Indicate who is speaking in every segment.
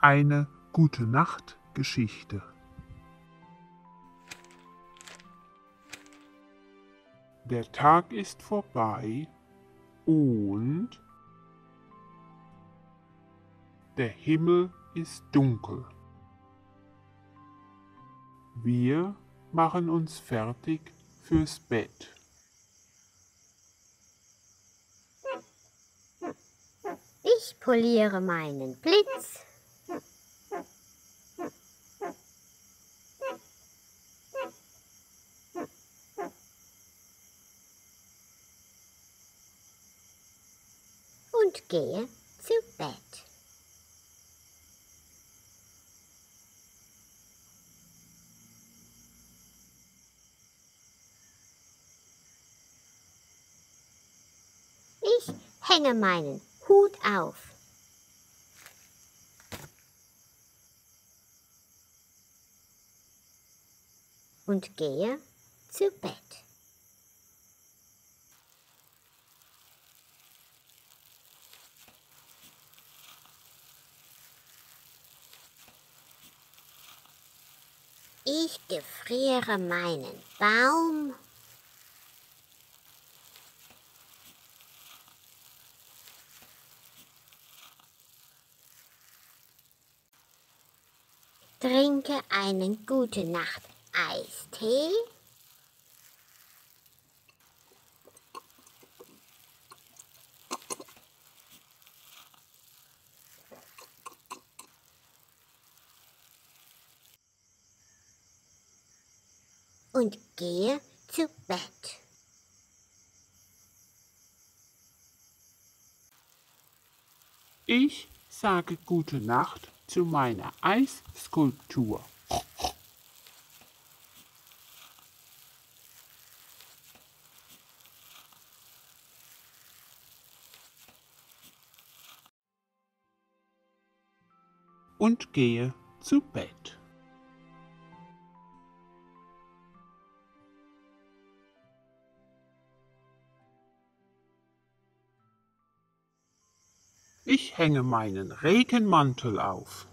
Speaker 1: eine Gute-Nacht-Geschichte. Der Tag ist vorbei und der Himmel ist dunkel. Wir machen uns fertig fürs Bett.
Speaker 2: Ich poliere meinen Blitz. Und gehe zu Bett. Ich hänge meinen Hut auf. Und gehe zu Bett. Ich gefriere meinen Baum. Trinke einen Gute-Nacht-Eistee. Und gehe zu Bett.
Speaker 1: Ich sage Gute Nacht zu meiner Eisskulptur. Und gehe zu Bett. Ich hänge meinen Regenmantel auf.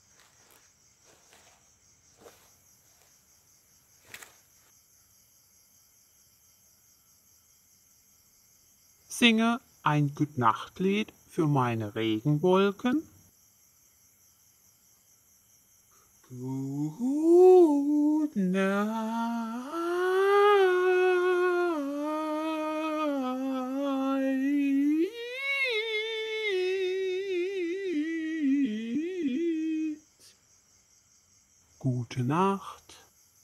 Speaker 1: Singe ein Gutnachtlied für meine Regenwolken. Gute Nacht. Gute Nacht.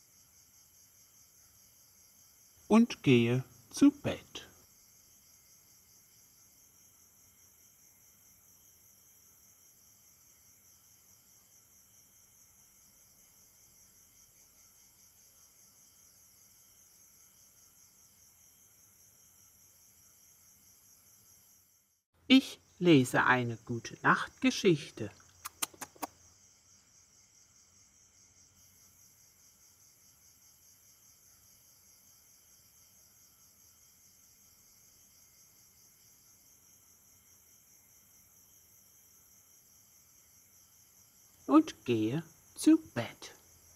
Speaker 1: Und gehe zu Bett. Ich lese eine Gute-Nacht-Geschichte. Und gehe zu Bett.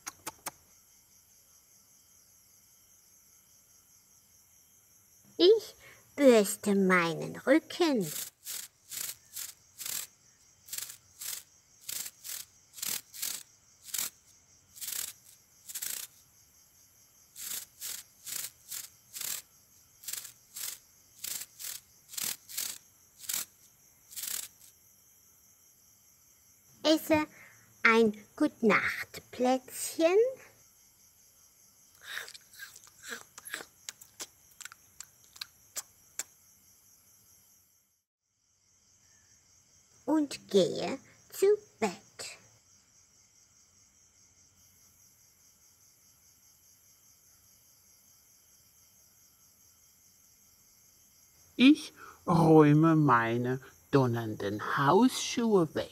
Speaker 2: Ich bürste meinen Rücken. Esse ein Gutnachtplätzchen. Und gehe zu Bett.
Speaker 1: Ich räume meine donnernden Hausschuhe weg.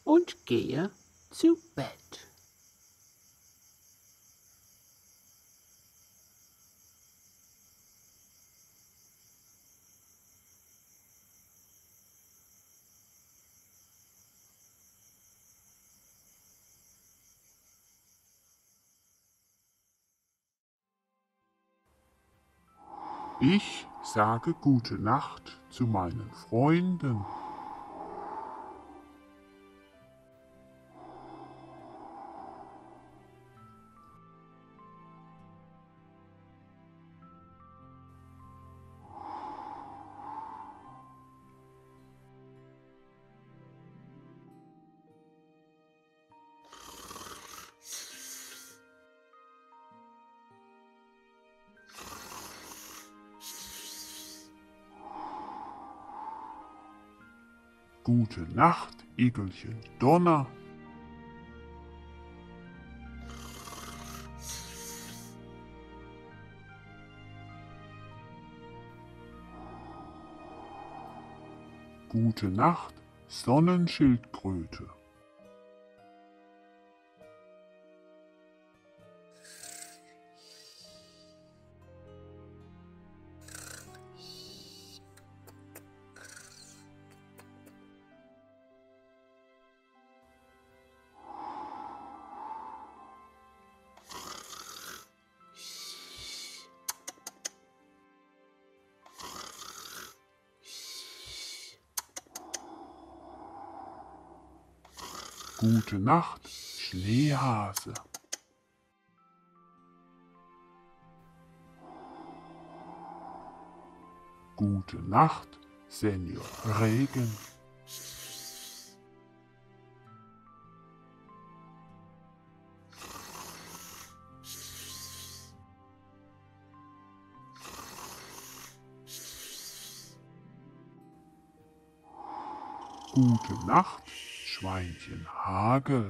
Speaker 1: und gehe zu Bett. Ich sage gute Nacht zu meinen Freunden. Gute Nacht, Igelchen Donner. Gute Nacht, Sonnenschildkröte. Gute Nacht, Schneehase. Gute Nacht, Senior Regen. Gute Nacht, Schweinchen Hagel.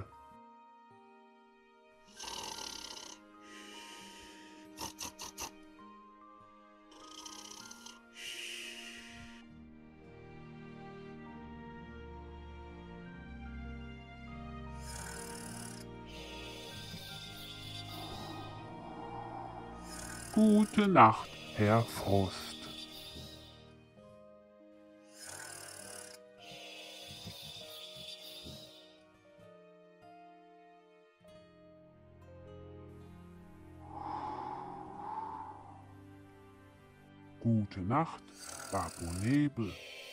Speaker 1: Gute Nacht, Herr Frost. Gute Nacht, Babonebel.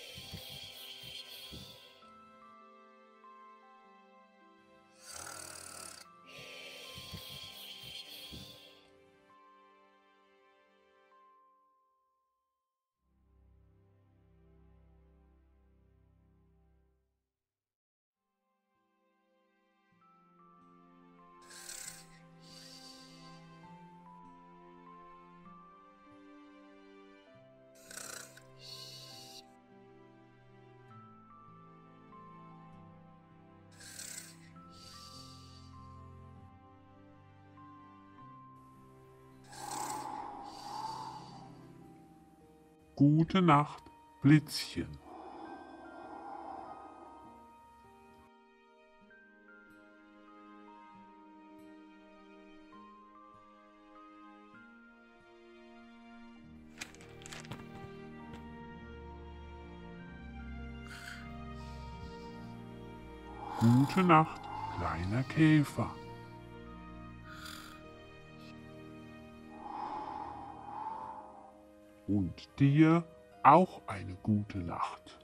Speaker 1: Gute Nacht, Blitzchen. Gute Nacht, kleiner Käfer. Und dir auch eine gute Nacht.